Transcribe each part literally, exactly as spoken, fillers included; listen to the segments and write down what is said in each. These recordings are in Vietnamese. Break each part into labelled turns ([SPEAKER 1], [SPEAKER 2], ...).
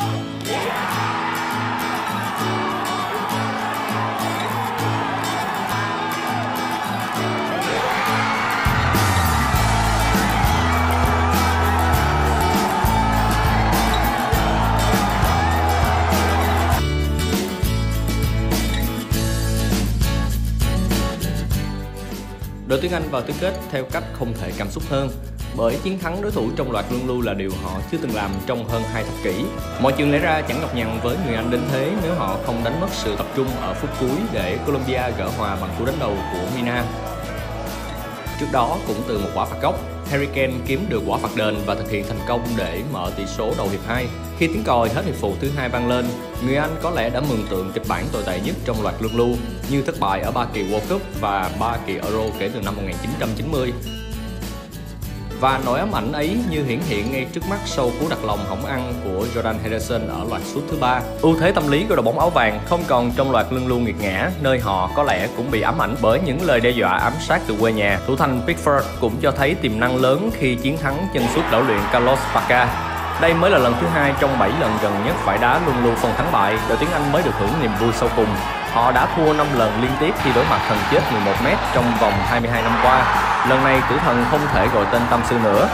[SPEAKER 1] Đội tuyển Anh vào tứ kết theo cách không thể cảm xúc hơn, bởi chiến thắng đối thủ trong loạt luân lưu là điều họ chưa từng làm trong hơn hai thập kỷ. Mọi chuyện lẽ ra chẳng nhọc nhằn với người Anh đến thế nếu họ không đánh mất sự tập trung ở phút cuối để Colombia gỡ hòa bằng cú đánh đầu của Mina. Trước đó, cũng từ một quả phạt góc, Harry Kane kiếm được quả phạt đền và thực hiện thành công để mở tỷ số đầu hiệp hai. Khi tiếng còi hết hiệp phụ thứ hai vang lên, người Anh có lẽ đã mường tượng kịch bản tồi tệ nhất trong loạt luân lưu, như thất bại ở ba kỳ World Cup và ba kỳ Euro kể từ năm một nghìn chín trăm chín mươi. Và nỗi ám ảnh ấy như hiển hiện ngay trước mắt sau cú đặt lòng hỏng ăn của Jordan Henderson ở loạt sút thứ ba. Ưu thế tâm lý của đội bóng áo vàng không còn trong loạt luân lưu nghiệt ngã, nơi họ có lẽ cũng bị ám ảnh bởi những lời đe dọa ám sát từ quê nhà. Thủ thành Pickford cũng cho thấy tiềm năng lớn khi chiến thắng chân sút lão luyện Carlos Bacca. Đây mới là lần thứ hai trong bảy lần gần nhất phải đá luân lưu phân thắng bại, đội tuyển Anh mới được hưởng niềm vui sau cùng. Họ đã thua năm lần liên tiếp khi đối mặt thần chết mười một mét trong vòng hai mươi hai năm qua. Lần này tử thần không thể gọi tên tâm sư nữa.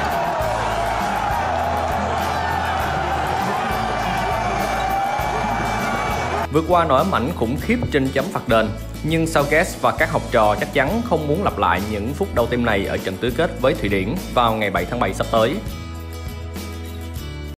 [SPEAKER 1] Vượt qua nỗi ám ảnh khủng khiếp trên chấm phạt đền, nhưng Southgate và các học trò chắc chắn không muốn lặp lại những phút đau tim này ở trận tứ kết với Thụy Điển vào ngày bảy tháng bảy sắp tới.